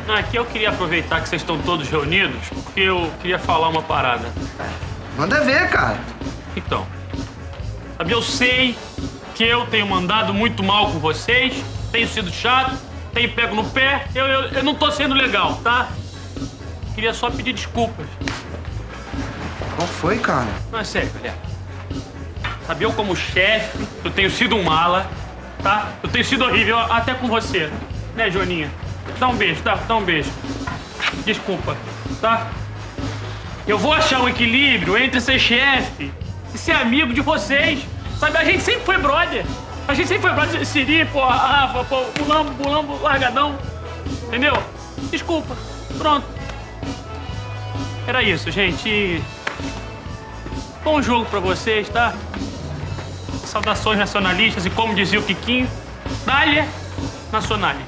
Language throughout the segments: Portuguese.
Aqui eu queria aproveitar que vocês estão todos reunidos, porque eu queria falar uma parada. Manda ver, cara. Então, sabe, eu sei que eu tenho mandado muito mal com vocês, tenho sido chato, tenho pego no pé, eu não tô sendo legal, tá? Queria só pedir desculpas. Qual foi, cara? Não, é sério, galera. Sabe, eu como chefe, eu tenho sido um mala, tá? Eu tenho sido horrível até com você, né, Joaninha? Dá um beijo, tá? Dá um beijo. Desculpa, tá? Eu vou achar um equilíbrio entre ser chefe e ser amigo de vocês. Sabe, a gente sempre foi brother. A gente sempre foi brother. Siri, pô, Rafa, pô, Bulambo, largadão. Entendeu? Desculpa. Pronto. Era isso, gente. Bom jogo pra vocês, tá? Saudações nacionalistas e, como dizia o Kikinho, Dália Nacional.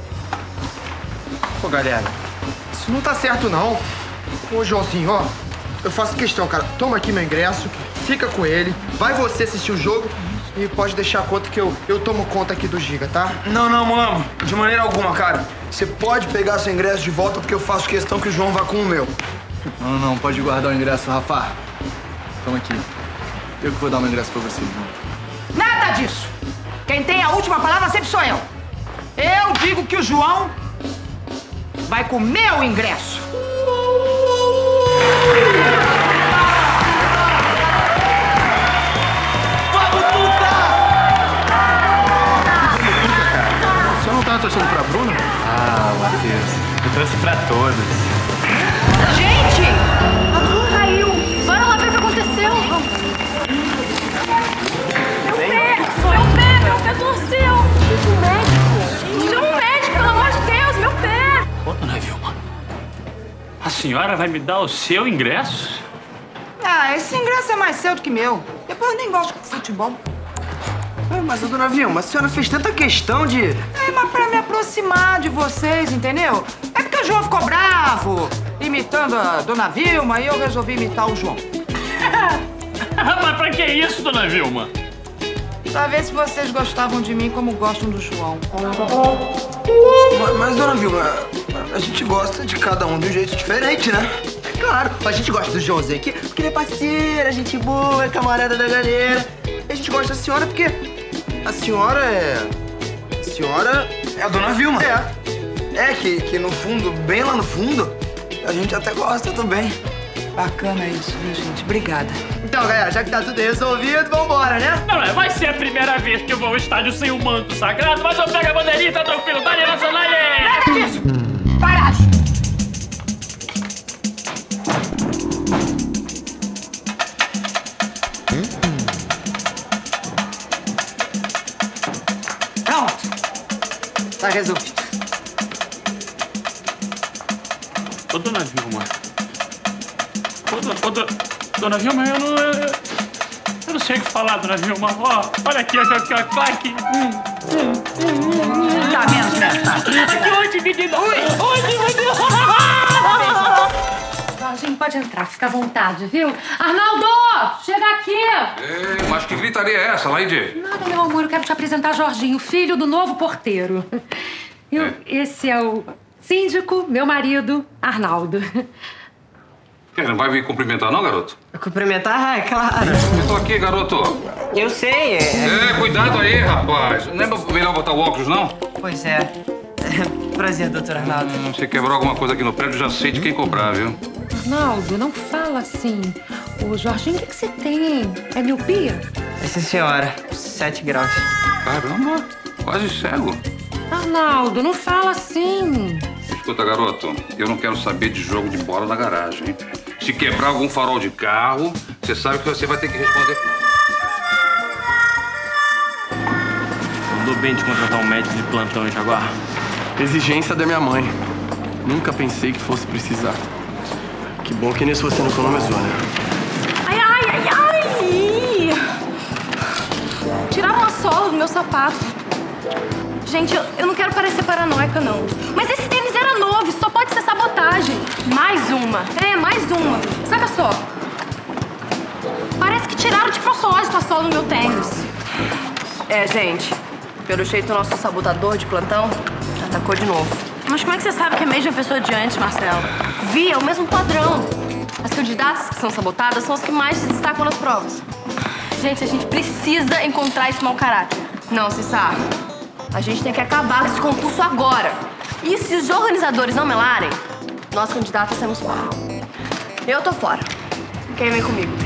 Pô, galera, isso não tá certo, não. Ô, Joãozinho, ó, eu faço questão, cara. Toma aqui meu ingresso, fica com ele, vai você assistir o jogo e pode deixar a conta que eu tomo conta aqui do Giga, tá? Não, Mulambo, de maneira alguma, cara. Você pode pegar seu ingresso de volta porque eu faço questão que o João vá com o meu. Não, pode guardar o ingresso, Rafa. Toma aqui. Eu que vou dar o meu ingresso pra você, irmão. Nada disso! Quem tem a última palavra sempre sou eu. Eu digo que o João vai com o meu ingresso. Vamos lutar! Você não tava torcendo pra Bruna? Ah, Matheus. Eu trouxe pra todos. Gente! A Bruna caiu. Bora lá ver o que aconteceu. Meu pé torceu. Um médico, pelo amor de Deus, meu pé. Ô, dona Vilma, a senhora vai me dar o seu ingresso? Ah, esse ingresso é mais seu do que meu. Depois eu nem gosto de futebol. Mas, dona Vilma, a senhora fez tanta questão de... É, mas pra me aproximar de vocês, entendeu? É porque o João ficou bravo, imitando a dona Vilma, e eu resolvi imitar o João. Mas pra que isso, dona Vilma? Pra ver se vocês gostavam de mim como gostam do João. Mas, dona Vilma, a gente gosta de cada um de um jeito diferente, né? É claro, a gente gosta do Joãozinho aqui porque ele é parceira, gente boa, camarada da galera. E a gente gosta da senhora porque a senhora é... A senhora... É a dona Vilma. É que no fundo, bem lá no fundo, a gente até gosta também. Bacana isso, viu, gente? Obrigada. Então, galera, já que tá tudo resolvido, vambora, né? Não, vai ser a primeira vez que eu vou ao estádio sem o manto sagrado, mas eu pego a bandeirinha, tá tranquilo, Dália Nacional! Nada disso! Paragem! Pronto. Tá resolvido. Ô, dona Vilma. Dona Vilma, eu não sei o que falar, dona Vilma. Ó, olha aqui, ó, claque. Tá menos, né? Aqui, onde, menina? Onde, meu Deus? Jorginho, pode entrar, fica à vontade, viu? Arnaldo, chega aqui. Mas que gritaria é essa, Laide? Nada, meu amor, eu quero te apresentar Jorginho, filho do novo porteiro. Esse é o síndico, meu marido, Arnaldo. Não vai vir cumprimentar não, garoto? Cumprimentar? É claro. Eu tô aqui, garoto. Eu sei. Cuidado aí, rapaz. Não é melhor botar o óculos, não? Pois é. Prazer, doutor Arnaldo. Se quebrar alguma coisa aqui no prédio, já sei de quem cobrar, viu? Arnaldo, não fala assim. Ô, Jorginho, o que você tem? É miopia? Sim, senhora. 7 graus. Caramba, quase cego. Arnaldo, não fala assim. Escuta, garoto, eu não quero saber de jogo de bola na garagem, hein? Se quebrar algum farol de carro, você sabe que você vai ter que responder. Mandou bem de contratar um médico de plantão em Jaguar. Exigência da minha mãe. Nunca pensei que fosse precisar. Que bom que nisso você não economizou, né? Ai! Tiraram uma sola do meu sapato. Gente, eu não quero parecer paranoica, não. Mas esse tênis era novo, isso só pode ser sabotagem. Mais uma. Mais uma. Saca só. Parece que tiraram de propósito a sola do meu tênis. Gente, pelo jeito o nosso sabotador de plantão atacou de novo. Mas como é que você sabe que é a mesma pessoa de antes, Marcelo? Vi, é o mesmo padrão. As candidatas que são sabotadas são as que mais se destacam nas provas. Gente, a gente precisa encontrar esse mau caráter. Não, Cissá. A gente tem que acabar com esse concurso agora. E se os organizadores não melarem, nós candidatas saímos fora. Eu tô fora. Quem vem comigo?